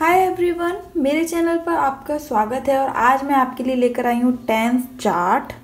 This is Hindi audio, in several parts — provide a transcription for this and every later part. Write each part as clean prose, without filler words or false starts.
हाय एवरीवन, मेरे चैनल पर आपका स्वागत है और आज मैं आपके लिए लेकर आई हूँ टेंस चार्ट।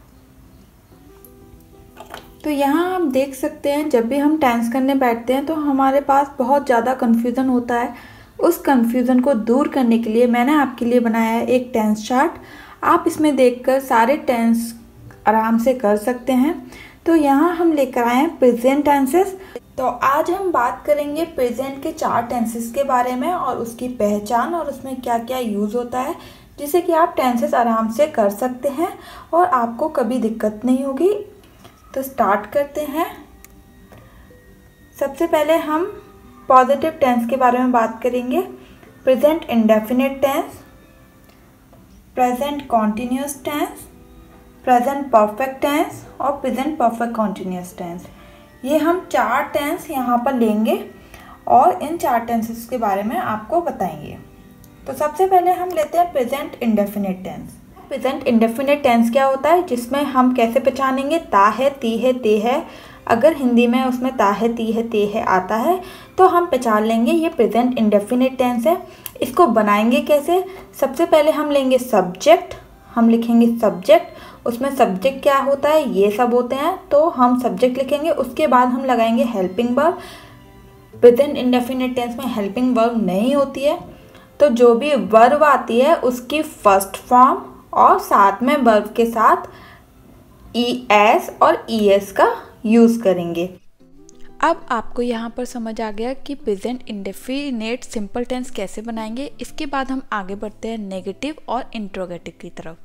तो यहाँ आप देख सकते हैं, जब भी हम टेंस करने बैठते हैं तो हमारे पास बहुत ज़्यादा कन्फ्यूज़न होता है। उस कन्फ्यूज़न को दूर करने के लिए मैंने आपके लिए बनाया है एक टेंस चार्ट। आप इसमें देखकर सारे टेंस आराम से कर सकते हैं। तो यहाँ हम लेकर आए हैं प्रेजेंट टेंसेस। तो आज हम बात करेंगे प्रेजेंट के 4 टेंसेस के बारे में और उसकी पहचान और उसमें क्या क्या यूज़ होता है, जिससे कि आप टेंसेस आराम से कर सकते हैं और आपको कभी दिक्कत नहीं होगी। तो स्टार्ट करते हैं। सबसे पहले हम पॉजिटिव टेंस के बारे में बात करेंगे। Present indefinite tense, present continuous tense, present perfect tense और प्रेजेंट परफेक्ट कॉन्टिन्यूस टेंस। ये हम 4 टेंस यहाँ पर लेंगे और इन 4 टेंसेस के बारे में आपको बताएंगे। तो सबसे पहले हम लेते हैं present indefinite tense. Present indefinite tense क्या होता है, जिसमें हम कैसे पहचानेंगे? ता है, ती है, ते है। अगर हिंदी में उसमें ता है, ती है, ते है आता है तो हम पहचान लेंगे ये प्रेजेंट इंडेफिनिट टेंस है। इसको बनाएंगे कैसे? सबसे पहले हम लेंगे सब्जेक्ट, हम लिखेंगे सब्जेक्ट। उसमें सब्जेक्ट क्या होता है, ये सब होते हैं, तो हम सब्जेक्ट लिखेंगे। उसके बाद हम लगाएंगे helping verb. Present indefinite tense में हेल्पिंग वर्ब नहीं होती है, तो जो भी वर्ब आती है उसकी फर्स्ट फॉर्म और साथ में वर्ब के साथ ES और ES का यूज़ करेंगे। अब आपको यहाँ पर समझ आ गया कि प्रेजेंट इंडेफिनिट सिंपल टेंस कैसे बनाएंगे। इसके बाद हम आगे बढ़ते हैं नेगेटिव और इंट्रोगेटिव की तरफ।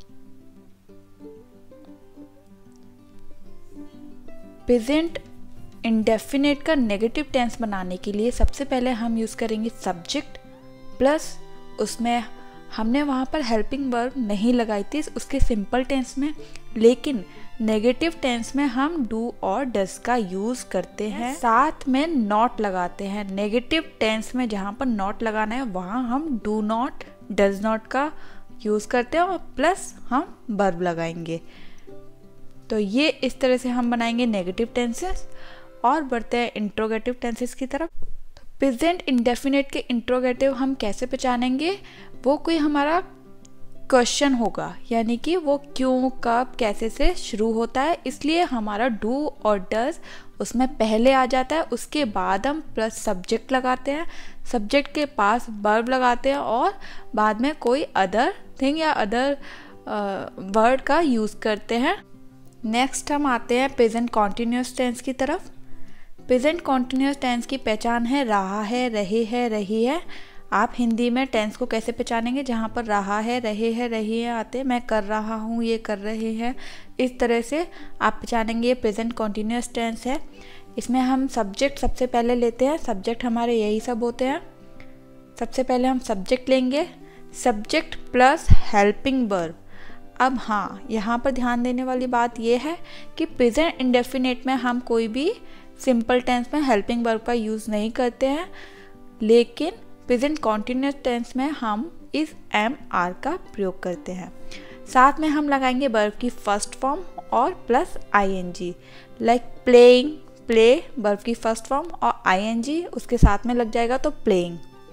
प्रेजेंट इंडेफिनिट का नेगेटिव टेंस बनाने के लिए सबसे पहले हम यूज़ करेंगे सब्जेक्ट प्लस उसमें हमने वहाँ पर हेल्पिंग वर्ब नहीं लगाई थी उसके सिंपल टेंस में, लेकिन नेगेटिव टेंस में हम डू और डज का यूज़ करते हैं, साथ में नॉट लगाते हैं। नेगेटिव टेंस में जहाँ पर नॉट लगाना है वहाँ हम डू नॉट, डज नॉट का यूज़ करते हैं और प्लस हम वर्ब लगाएंगे। तो ये इस तरह से हम बनाएंगे नेगेटिव टेंसेस। और बढ़ते हैं इंट्रोगेटिव टेंसेस की तरफ। तो प्रेजेंट इंडेफिनिट के इंट्रोगेटिव हम कैसे पहचानेंगे? वो कोई हमारा क्वेश्चन होगा, यानी कि वो क्यों, कब, कैसे से शुरू होता है, इसलिए हमारा डू और डज उसमें पहले आ जाता है। उसके बाद हम प्लस सब्जेक्ट लगाते हैं, सब्जेक्ट के पास वर्ब लगाते हैं और बाद में कोई अदर थिंग या अदर वर्ड का यूज़ करते हैं। नेक्स्ट हम आते हैं प्रेजेंट कॉन्टिन्यूस टेंस की तरफ। प्रेजेंट कॉन्टिन्यूस टेंस की पहचान है रहा है, रहे है, रही है। आप हिंदी में टेंस को कैसे पहचानेंगे? जहाँ पर रहा है, रहे है, रही है आते, मैं कर रहा हूँ, ये कर रहे हैं, इस तरह से आप पहचानेंगे ये प्रेजेंट कॉन्टिन्यूस टेंस है। इसमें हम सब्जेक्ट सबसे पहले लेते हैं। सब्जेक्ट हमारे यही सब होते हैं। सबसे पहले हम सब्जेक्ट लेंगे, सब्जेक्ट प्लस हेल्पिंग वर्ब। अब हाँ, यहाँ पर ध्यान देने वाली बात यह है कि प्रेजेंट इंडेफिनिट में हम कोई भी सिंपल टेंस में हेल्पिंग वर्ब का यूज़ नहीं करते हैं, लेकिन प्रेजेंट कॉन्टिन्यूस टेंस में हम इस MR का प्रयोग करते हैं। साथ में हम लगाएंगे वर्ब की फर्स्ट फॉर्म और plus ING, like playing, play verb की फर्स्ट फॉर्म और ING उसके साथ में लग जाएगा तो प्लेइंग।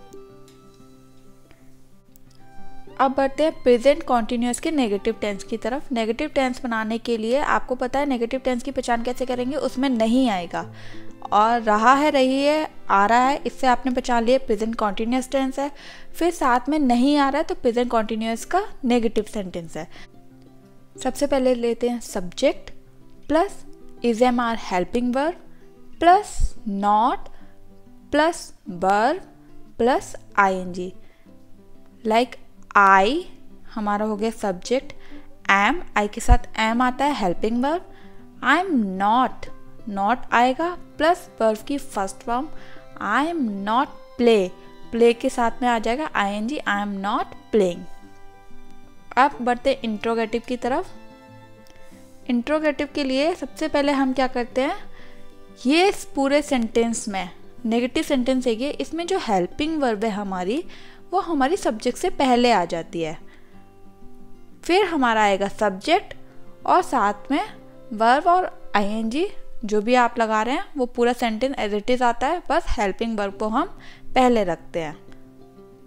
अब बढ़ते हैं प्रेजेंट कॉन्टिन्यूस के नेगेटिव टेंस की तरफ। नेगेटिव टेंस बनाने के लिए आपको पता है नेगेटिव टेंस की पहचान कैसे करेंगे? उसमें नहीं आएगा और रहा है, रही है, आ रहा है, इससे आपने पहचान लिया प्रेजेंट कॉन्टिन्यूस टेंस है। फिर साथ में नहीं आ रहा है तो प्रेजेंट कॉन्टिन्यूस का नेगेटिव सेंटेंस है। सबसे पहले लेते हैं subject plus IS helping verb plus not plus verb plus ING, like I हमारा हो गया सब्जेक्ट, एम, आई के साथ एम आता है helping verb, I am not, not आएगा प्लस वर्ब की first form, I am not play, play के साथ में आ जाएगा ING, I am not playing. अब बढ़ते इंट्रोगेटिव की तरफ। इंट्रोगेटिव के लिए सबसे पहले हम क्या करते हैं, ये इस पूरे सेंटेंस में नेगेटिव सेंटेंस है ये, इसमें जो हेल्पिंग वर्ब है हमारी वो हमारी सब्जेक्ट से पहले आ जाती है। फिर हमारा आएगा सब्जेक्ट और साथ में वर्ब और ING जो भी आप लगा रहे हैं वो पूरा सेंटेंस एज इट इज आता है, बस हेल्पिंग वर्ब को हम पहले रखते हैं।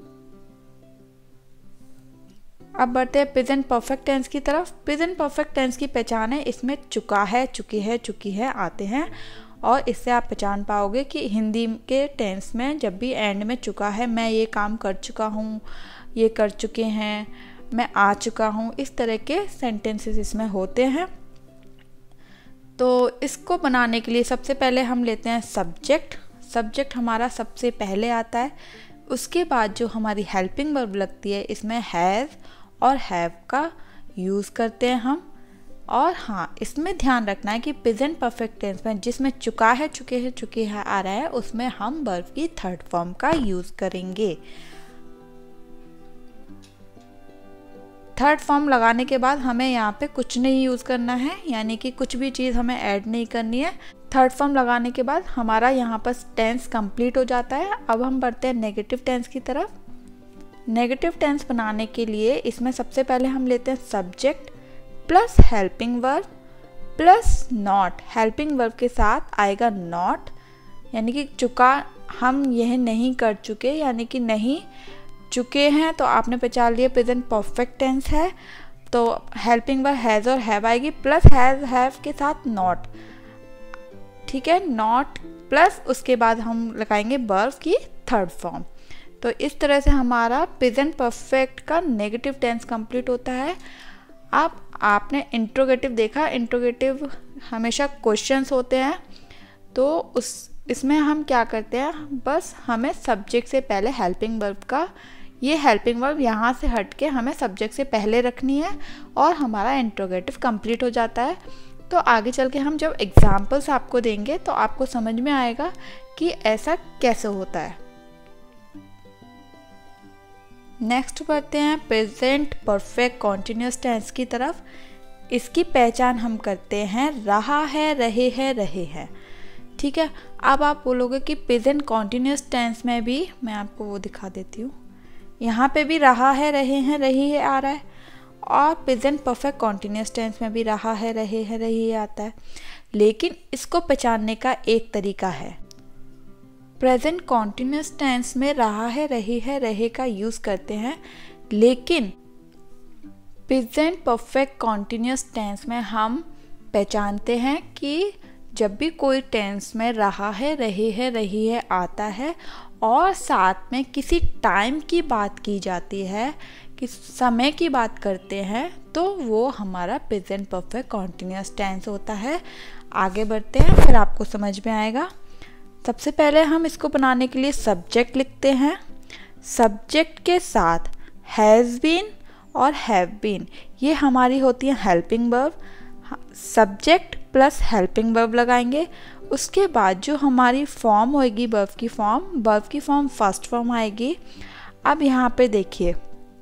अब बढ़ते हैं प्रेजेंट परफेक्ट टेंस की तरफ। प्रेजेंट परफेक्ट टेंस की पहचान है, इसमें चुका है, चुकी है, चुकी है आते हैं, और इससे आप पहचान पाओगे कि हिंदी के टेंस में जब भी एंड में चुका है, मैं ये काम कर चुका हूँ, ये कर चुके हैं, मैं आ चुका हूँ, इस तरह के सेंटेंसेस इसमें होते हैं। तो इसको बनाने के लिए सबसे पहले हम लेते हैं सब्जेक्ट। सब्जेक्ट हमारा सबसे पहले आता है, उसके बाद जो हमारी हेल्पिंग वर्ब लगती है इसमें हैज़ और हैव का यूज़ करते हैं हम। और हाँ, इसमें ध्यान रखना है कि प्रेजेंट परफेक्ट टेंस में जिसमें चुका है, चुके हैं, चुकी है आ रहा है, उसमें हम वर्ब की थर्ड फॉर्म का यूज़ करेंगे। थर्ड फॉर्म लगाने के बाद हमें यहाँ पे कुछ नहीं यूज़ करना है, यानी कि कुछ भी चीज़ हमें ऐड नहीं करनी है। थर्ड फॉर्म लगाने के बाद हमारा यहाँ पर टेंस कंप्लीट हो जाता है। अब हम बढ़ते हैं नेगेटिव टेंस की तरफ। नेगेटिव टेंस बनाने के लिए इसमें सबसे पहले हम लेते हैं subject plus helping verb plus not. Helping verb के साथ आएगा नॉट, यानी कि चुका हम यह नहीं कर चुके, यानी कि नहीं चुके हैं, तो आपने पहचान लिया प्रेजेंट परफेक्ट टेंस है। तो हेल्पिंग वर्ब हैज़ और हैव आएगी, प्लस हैज़ हैव के साथ नॉट, ठीक है, नॉट प्लस उसके बाद हम लगाएंगे वर्ब की थर्ड फॉर्म। तो इस तरह से हमारा प्रेजेंट परफेक्ट का नेगेटिव टेंस कंप्लीट होता है। अब आपने इंट्रोगेटिव देखा, इंट्रोगेटिव हमेशा क्वेश्चंस होते हैं, तो इसमें हम क्या करते हैं, बस हमें सब्जेक्ट से पहले हेल्पिंग वर्ब का, ये हेल्पिंग वर्ब यहाँ से हट के हमें सब्जेक्ट से पहले रखनी है और हमारा इंट्रोगेटिव कंप्लीट हो जाता है। तो आगे चल के हम जब एग्जाम्पल्स आपको देंगे तो आपको समझ में आएगा कि ऐसा कैसे होता है। नेक्स्ट बढ़ते हैं प्रेजेंट परफेक्ट कॉन्टिन्यूस टेंस की तरफ। इसकी पहचान हम करते हैं रहा है, रहे हैं, रहे हैं, ठीक है। अब आप बोलोगे कि प्रेजेंट कॉन्टिन्यूस टेंस में भी, मैं आपको वो दिखा देती हूँ, यहाँ पे भी रहा है, रहे हैं, रही है आ रहा है, और प्रेजेंट परफेक्ट कॉन्टिन्यूस टेंस में भी रहा है, रहे हैं, रही है आता है। लेकिन इसको पहचानने का एक तरीका है। प्रेजेंट कॉन्टिन्यूस टेंस में रहा है, रही है, रहे का यूज़ करते हैं, लेकिन प्रेजेंट परफेक्ट कॉन्टिन्यूस टेंस में हम पहचानते हैं कि जब भी कोई टेंस में रहा है, रहे है, रही है आता है और साथ में किसी टाइम की बात की जाती है, किस समय की बात करते हैं, तो वो हमारा प्रेजेंट परफेक्ट कॉन्टिन्यूस टेंस होता है। आगे बढ़ते हैं, फिर आपको समझ में आएगा। सबसे पहले हम इसको बनाने के लिए सब्जेक्ट लिखते हैं। सब्जेक्ट के साथ हैज़ बीन और हैव बीन, ये हमारी होती है helping verb. Subject plus helping verb लगाएंगे, उसके बाद जो हमारी फॉर्म होएगी वर्ब की फॉर्म फर्स्ट फॉर्म आएगी। अब यहाँ पे देखिए,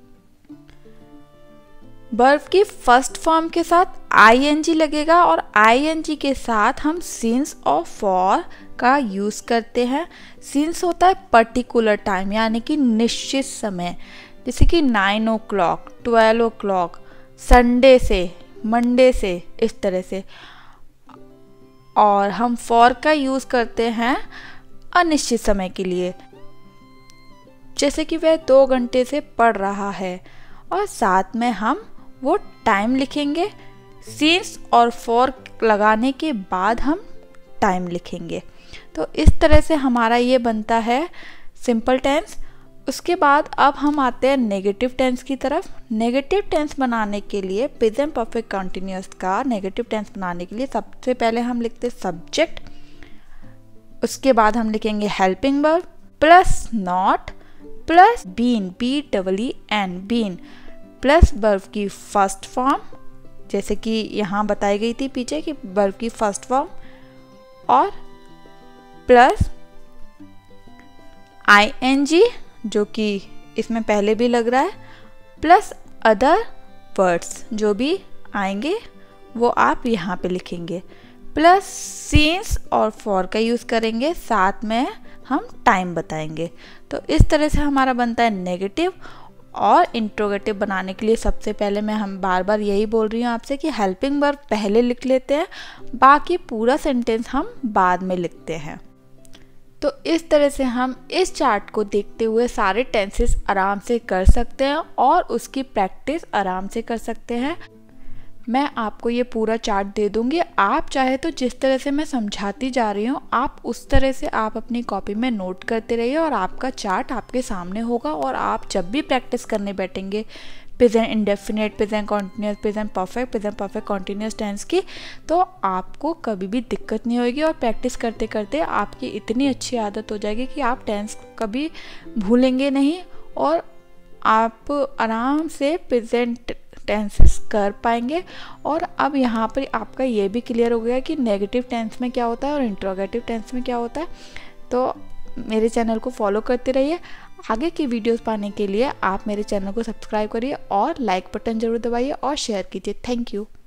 वर्ब की फर्स्ट फॉर्म के साथ आईएनजी लगेगा और आईएनजी के साथ हम सिंस और फॉर का यूज़ करते हैं। सिंस होता है पर्टिकुलर टाइम, यानी कि निश्चित समय, जैसे कि 9 o'clock, 12 o'clock, संडे से, मंडे से, इस तरह से। और हम फॉर का यूज़ करते हैं अनिश्चित समय के लिए, जैसे कि वह 2 घंटे से पढ़ रहा है, और साथ में हम वो टाइम लिखेंगे। सिंस और फॉर लगाने के बाद हम टाइम लिखेंगे। तो इस तरह से हमारा ये बनता है सिंपल टेंस। उसके बाद अब हम आते हैं नेगेटिव टेंस की तरफ। नेगेटिव टेंस बनाने के लिए, प्रेजेंट परफेक्ट कंटिन्यूअस का नेगेटिव टेंस बनाने के लिए सबसे पहले हम लिखते हैं सब्जेक्ट, उसके बाद हम लिखेंगे helping verb plus not plus been, BEEN, been, plus verb की फर्स्ट फॉर्म, जैसे कि यहाँ बताई गई थी पीछे कि वर्ब की फर्स्ट फॉर्म, और प्लस ING जो कि इसमें पहले भी लग रहा है, प्लस अदर वर्ड्स जो भी आएंगे वो आप यहाँ पे लिखेंगे, प्लस सिंस और फॉर का यूज़ करेंगे, साथ में हम टाइम बताएंगे। तो इस तरह से हमारा बनता है नेगेटिव। और इंट्रोगेटिव बनाने के लिए सबसे पहले हम बार बार यही बोल रही हूँ आपसे कि हेल्पिंग वर्ब पहले लिख लेते हैं, बाकी पूरा सेंटेंस हम बाद में लिखते हैं। तो इस तरह से हम इस चार्ट को देखते हुए सारे टेंसेस आराम से कर सकते हैं और उसकी प्रैक्टिस आराम से कर सकते हैं। मैं आपको ये पूरा चार्ट दे दूँगी, आप चाहे तो जिस तरह से मैं समझाती जा रही हूँ आप उस तरह से आप अपनी कॉपी में नोट करते रहिए और आपका चार्ट आपके सामने होगा। और आप जब भी प्रैक्टिस करने बैठेंगे present indefinite, present continuous, present perfect continuous tense की, तो आपको कभी भी दिक्कत नहीं होगी और प्रैक्टिस करते करते आपकी इतनी अच्छी आदत हो जाएगी कि आप टेंस कभी भूलेंगे नहीं और आप आराम से प्रेजेंट टेंसेस कर पाएंगे। और अब यहाँ पर आपका ये भी क्लियर हो गया कि नेगेटिव टेंस में क्या होता है और इंट्रोगेटिव टेंस में क्या होता है। तो मेरे चैनल को फॉलो करते रहिए। आगे की वीडियोस पाने के लिए आप मेरे चैनल को सब्सक्राइब करिए और लाइक बटन ज़रूर दबाइए और शेयर कीजिए। Thank you.